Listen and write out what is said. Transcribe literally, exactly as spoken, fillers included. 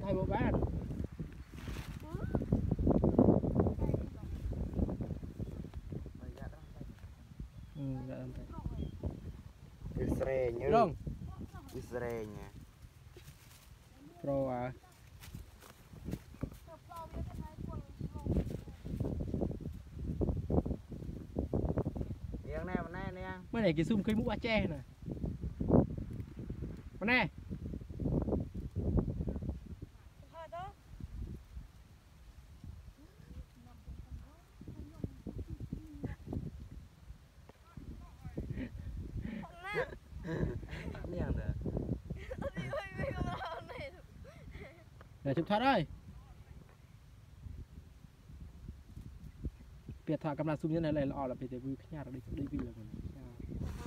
thay bộ bán ừ dạ làm thế Israel nhớ không Israel nha pro à miếng này này nè mới này cái zoom cây mũ ba che này con này miếng nữa để chụp thoát ơi biệt thọ cầm là zoom như này là lọ là bị để vui nhà rồi đi đi vì là mình